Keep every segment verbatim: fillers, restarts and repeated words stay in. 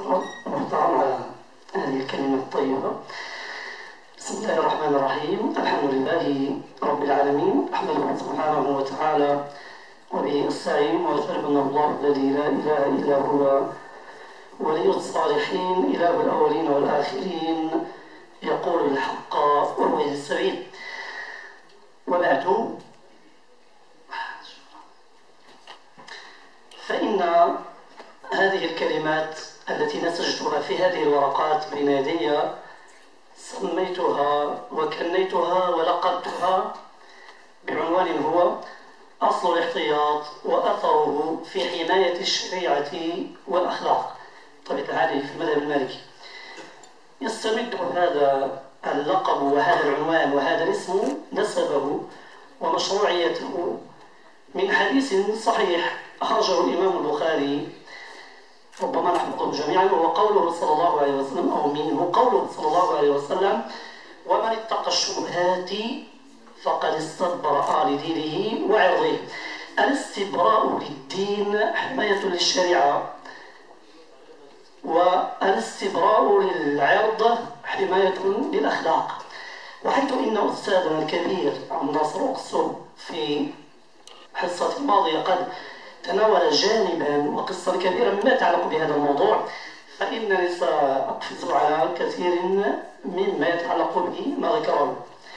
شكرا محترم على هذه الكلمة الطيبة. بسم الله الرحمن الرحيم. الحمد لله رب العالمين، أحمده سبحانه وتعالى وبه أستعين، وأشهد أن الله الذي لا إله إلا هو ولي الصالحين، إله الأولين والآخرين، يقول الحق وهو يهدي السبيل. وبعد، فإن هذه الكلمات التي نسجتها في هذه الورقات بين يدي سميتها وكنيتها ولقبتها بعنوان هو أصل الاحتياط وأثره في حماية الشريعة والأخلاق. طبعا الحال في المذهب المالكي يستمد هذا اللقب وهذا العنوان وهذا الاسم نسبه ومشروعيته من حديث صحيح أخرجه الإمام البخاري، ربما نحفظه جميعا، وهو قوله صلى الله عليه وسلم أو منه قوله صلى الله عليه وسلم: ومن اتقى الشبهات فقد استبرأ لدينه وعرضه. الاستبراء للدين حماية للشريعة، والاستبراء للعرض حماية للأخلاق. وحيث إن أستاذنا الكبير عبد الناصر أقصر في حصة الماضية قد تناول جانبا وقصة كبيرة مما يتعلق بهذا الموضوع، فإنني سأقفز على كثير مما يتعلق به ما ذكره،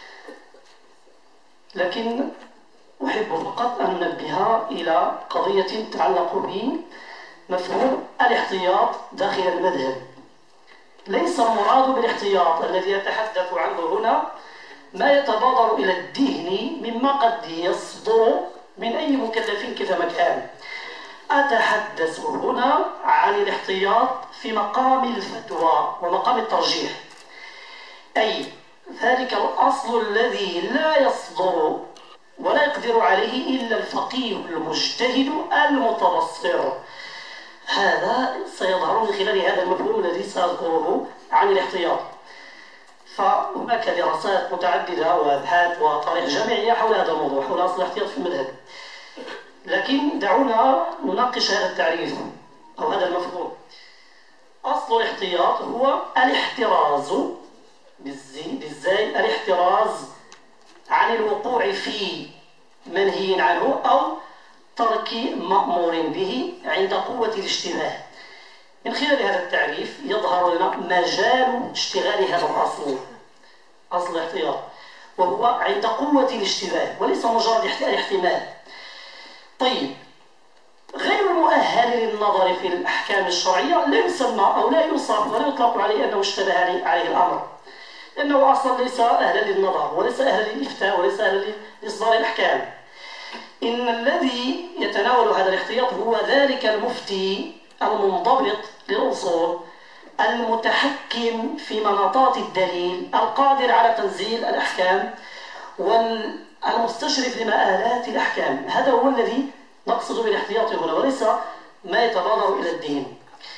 لكن أحب فقط أن ننبه إلى قضية تتعلق بمفهوم الاحتياط داخل المذهب. ليس المراد بالاحتياط الذي يتحدث عنه هنا ما يتبادر إلى الذهن مما قد يصدر من أي مكلف كيفما كان. أتحدث هنا عن الاحتياط في مقام الفتوى ومقام الترجيح، أي ذلك الأصل الذي لا يصدر ولا يقدر عليه إلا الفقيه المجتهد المتبصر. هذا سيظهر من خلال هذا المفهوم الذي سأذكره عن الاحتياط. فهناك دراسات متعددة وأبحاث وطرائق جامعية حول هذا الموضوع، حول أصل الاحتياط في المذهب، لكن دعونا نناقش هذا التعريف أو هذا المفهوم. أصل الاحتياط هو الاحتراز بالزاي، الاحتراز عن الوقوع في منهي عنه أو ترك مأمور به عند قوة الاشتباه. من خلال هذا التعريف يظهر لنا مجال اشتغال هذا الأصل، أصل الاحتياط، وهو عند قوة الاشتباه وليس مجرد الاحتمال. طيب، غير المؤهل للنظر في الأحكام الشرعية لا يسمى أو لا يوصف ولا يطلق عليه أنه اشتبه عليه الأمر، لأنه أصلا ليس أهلا للنظر وليس أهلا للإفتاء وليس أهلا لإصدار الأحكام. إن الذي يتناول هذا الاحتياط هو ذلك المفتي المنضبط للأصول المتحكم في مناطات الدليل القادر على تنزيل الأحكام والمستشرف لمآلات الأحكام. هذا هو الذي نقصد بالاحتياط هنا وليس ما يتبادر إلى الدين.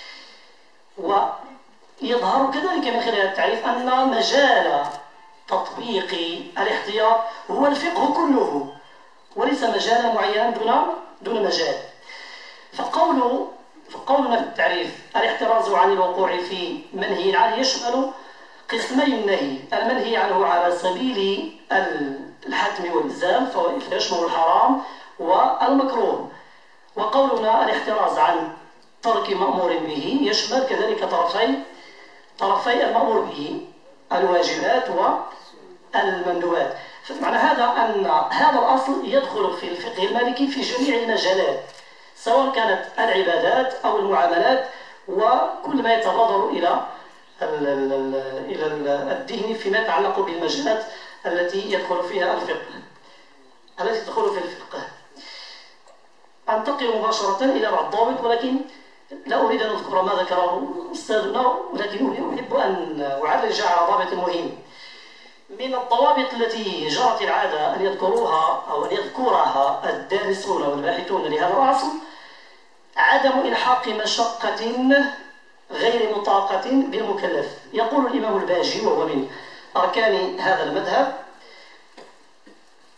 ويظهر كذلك من خلال التعريف أن مجال تطبيق الاحتياط هو الفقه كله وليس مجالا معينا دون دون مجال. فقول فقولنا في التعريف الاحتراز عن الوقوع في منهي عنه يشمل قسمي النهي: المنهي عنه على سبيل الحتم والإلزام فيشمل الحرام والمكروه. وقولنا الاحتراز عن ترك مأمور به يشمل كذلك طرفي طرفي المأمور به، الواجبات والمندوبات. فمعنى هذا أن هذا الأصل يدخل في الفقه المالكي في جميع المجالات، سواء كانت العبادات أو المعاملات وكل ما يتبادر إلى إلى الذهن فيما يتعلق بالمجالات التي يدخل فيها الفقه التي تدخل في الفقه. أنتقل مباشرة إلى بعض الضوابط، ولكن لا أريد أن أذكر ما ذكره أستاذنا، ولكن أحب أن أعرج على ضابط مهم. من الضوابط التي جرت العادة أن يذكروها أو أن يذكرها الدارسون والباحثون لهذا الأصل عدم إلحاق مشقة غير مطاقة بالمكلف. يقول الإمام الباجي وهو من أركان هذا المذهب: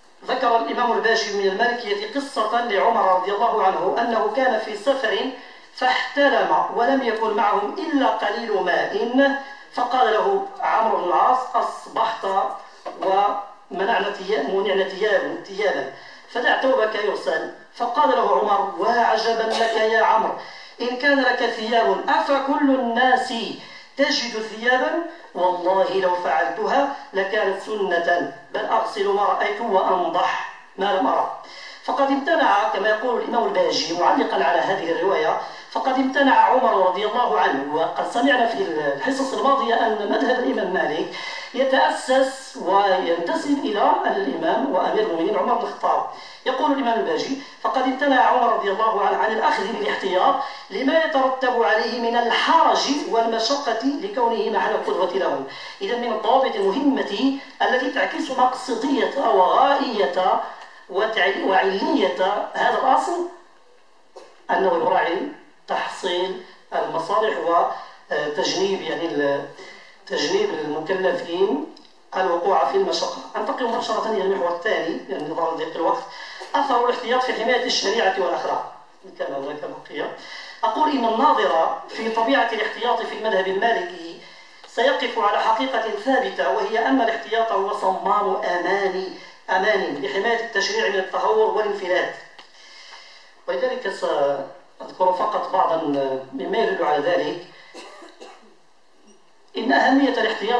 ذكر الإمام الباجي من المالكية قصة لعمر رضي الله عنه أنه كان في سفر فاحتلم ولم يكن معهم إلا قليل ماء، فقال له عمرو بن العاص: أصبحت ومنعنا ثيابا فدع ثوبك يغسل. فقال له عمر: وعجبا لك يا عمرو، إن كان لك ثياب أفكل الناس تجد ثيابا؟ والله لو فعلتها لكانت سنة، بل أغسل ما رأيت وأنضح ما لم أرى. فقد امتنع، كما يقول الإمام الباجي معلقا على هذه الرواية، فقد امتنع عمر رضي الله عنه. وقد سمعنا في الحصص الماضية أن مذهب الإمام مالك يتأسس وينتسب إلى الإمام وأمير المؤمنين عمر بن الخطاب. يقول الإمام الباجي: فقد امتنع عمر رضي الله عنه عن الأخذ بالاحتياط لما يترتب عليه من الحرج والمشقة لكونه محل القدوة لهم. إذا من الضوابط المهمة التي تعكس مقصدية وغائية وعلية هذا الأصل أنه يراعي تحصيل المصالح وتجنيب يعني تجنيب المكلفين الوقوع في المشقة. أنتقل مباشرة إلى المحور الثاني لأن نظرا لضيق الوقت: أثر الاحتياط في حماية الشريعة والأخلاق. كان هناك بقية. أقول إن الناظر في طبيعة الاحتياط في المذهب المالكي سيقف على حقيقة ثابتة، وهي أن الاحتياط هو صمام أمان أمان لحماية التشريع من التهور والانفلات. ولذلك سأذكر فقط بعضا مما يدل على ذلك. إن أهمية الاحتياط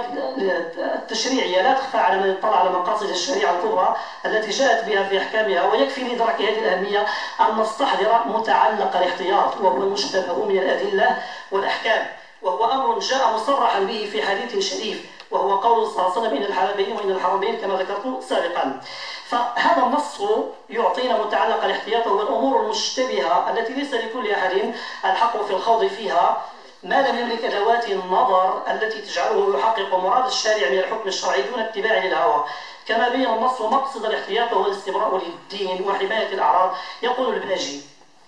التشريعية لا تخفى على من اطلع على مقاصد الشريعة الكبرى التي جاءت بها في أحكامها، ويكفي لإدراك هذه الأهمية أن نستحضر متعلق الاحتياط، وهو المشتبه من الأدلة والأحكام، وهو أمر جاء مصرحا به في حديث شريف، وهو قول صلى الله عليه وسلم: إن الحلالين وإن الحرمين، كما ذكرت سابقا. فهذا النص يعطينا متعلق الاحتياط، وهو الأمور المشتبهة التي ليس لكل أحد الحق في الخوض فيها ما لم يملك أدوات النظر التي تجعله يحقق مراد الشارع من الحكم الشرعي دون اتباع للهوى. كما بين النص مقصد الاحتياط وهو الاستبراء للدين وحماية الأعراض. يقول الباجي: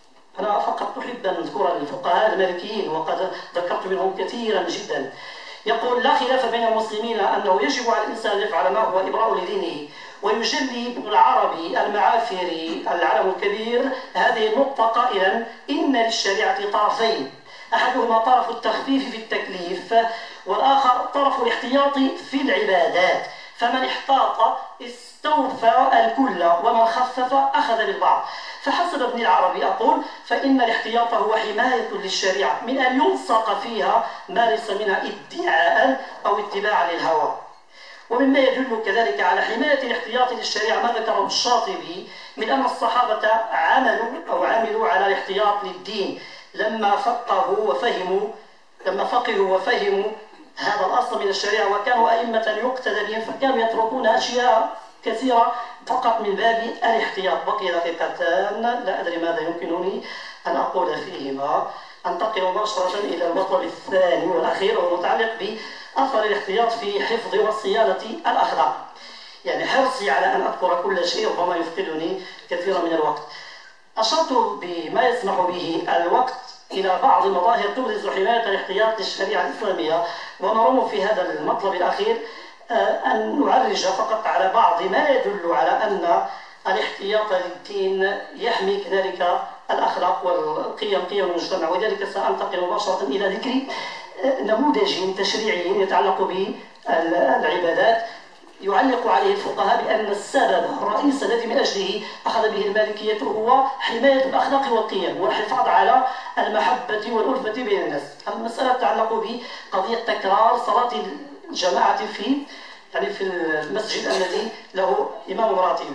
أنا فقط أحب أن أذكر الفقهاء المالكيين وقد ذكرت منهم كثيرا جدا. يقول: لا خلاف بين المسلمين أنه يجب على الإنسان أن يفعل ما هو إبراء لدينه. ويجلي ابن العربي المعافري العلم الكبير هذه النقطة قائلا: إن للشريعة طرفين، أحدهما طرف التخفيف في التكليف، والآخر طرف الاحتياط في العبادات، فمن احتاط استوفى الكل ومن خفف أخذ بالبعض. فحسب ابن العربي أقول: فإن الاحتياط هو حماية للشريعة من أن يلصق فيها ما ليس منها ادعاء أو اتباعا للهوى. ومما يدل كذلك على حماية الاحتياط للشريعة ما ذكره الشاطبي من أن الصحابة عملوا أو عملوا على الاحتياط للدين لما فقهوا وفهموا لما فقهوا وفهموا هذا الأصل من الشريعة، وكانوا أئمة يقتدى بهم، فكانوا يتركون أشياء كثيرة فقط من باب الاحتياط. بقي دقيقتان لا أدري ماذا يمكنني أن أقول فيهما. أنتقل مباشرة إلى المطلب الثاني والأخير والمتعلق بأثر الاحتياط في حفظ وصيانة الأخلاق. يعني حرصي على أن أذكر كل شيء ربما يفقدني كثيرا من الوقت. أشرت بما يسمح به الوقت إلى بعض المظاهر تبرز حماية الاحتياط للشريعة الإسلامية، ونرم في هذا المطلب الأخير أن نعرج فقط على بعض ما يدل على أن الاحتياط للدين يحمي كذلك الأخلاق والقيم قيم المجتمع. ولذلك سأنتقل مباشرة إلى ذكر نموذج تشريعي يتعلق بالعبادات يعلق عليه الفقهاء بأن السبب الرئيس الذي من أجله أخذ به المالكية هو حماية الأخلاق والقيم والحفاظ على المحبة والألفة بين الناس. المسألة تتعلق بقضية تكرار صلاة الجماعة في يعني في المسجد الذي له إمام راتب.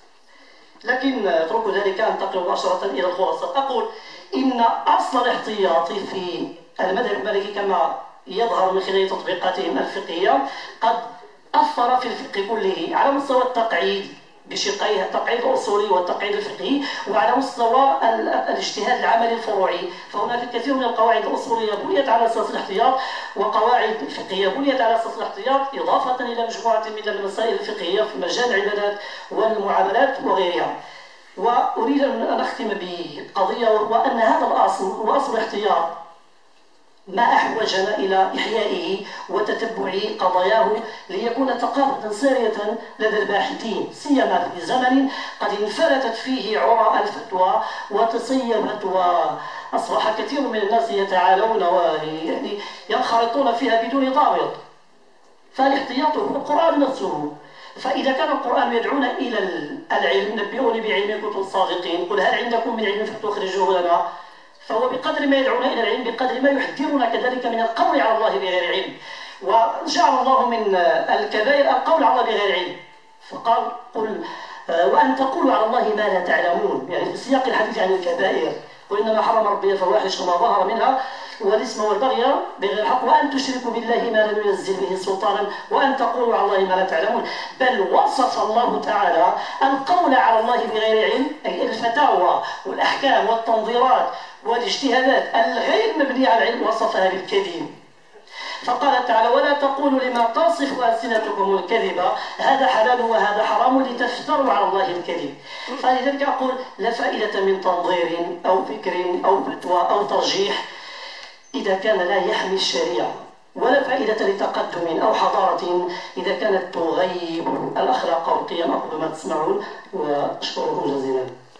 لكن اترك ذلك أنتقل مباشرة إلى الخلاصة. أقول إن أصل الاحتياط في المذهب المالكي كما يظهر من خلال تطبيقاتهم الفقهية قد أثر في الفقه كله على مستوى التقعيد بشقيه التقعيد الأصولي والتقعيد الفقهي، وعلى مستوى الاجتهاد العملي الفروعي. فهناك الكثير من القواعد الأصولية بنيت على أساس الاحتياط، وقواعد فقهية بنيت على أساس الاحتياط، إضافة إلى مجموعة من المسائل الفقهية في مجال العبادات والمعاملات وغيرها. وأريد أن أختم بقضية، وهو أن هذا الأصل هو أصل الاحتياط ما أحوجنا إلى إحيائه وتتبع قضاياه ليكون ثقافة سارية لدى الباحثين، سيما في زمن قد انفلتت فيه عرى الفتوى وتصيبت أصبح كثير من الناس يتعالون ويعني ينخرطون فيها بدون ضابط. فالاحتياط هو القرآن نفسه. فإذا كان القرآن يدعونا إلى العلم، نبئوني بعلم إن كنتم صادقين، قل هل عندكم من علم فتخرجوه لنا، فهو بقدر ما يدعونا إلى العلم بقدر ما يحذرنا كذلك من القول على الله بغير علم. وجعل الله من الكبائر القول على الله بغير علم، فقال قل وأن تقولوا على الله ما لا تعلمون، يعني في سياق الحديث عن الكبائر، وإنما حرم ربي الفواحش وما ظهر منها والاسم والبغي بغير الحق وأن تشركوا بالله ما لم ينزل به سلطانا وأن تقولوا على الله ما لا تعلمون. بل وصف الله تعالى القول على الله بغير علم، أي الفتاوى والأحكام والتنظيرات والاجتهادات الغير مبنية على العلم وصفها بالكذب. فقال تعالى ولا تقولوا لما تصف ألسنتكم الكذب هذا حلال وهذا حرام لتفتروا على الله الكذب. فلذلك أقول لا فائدة من تنظير أو فكر أو فتوى أو ترجيح إذا كان لا يحمي الشريعة، ولا فائدة لتقدم أو حضارة إذا كانت تغيب الأخلاق والقيم. أقول ما تسمعون وأشكره جزيلا.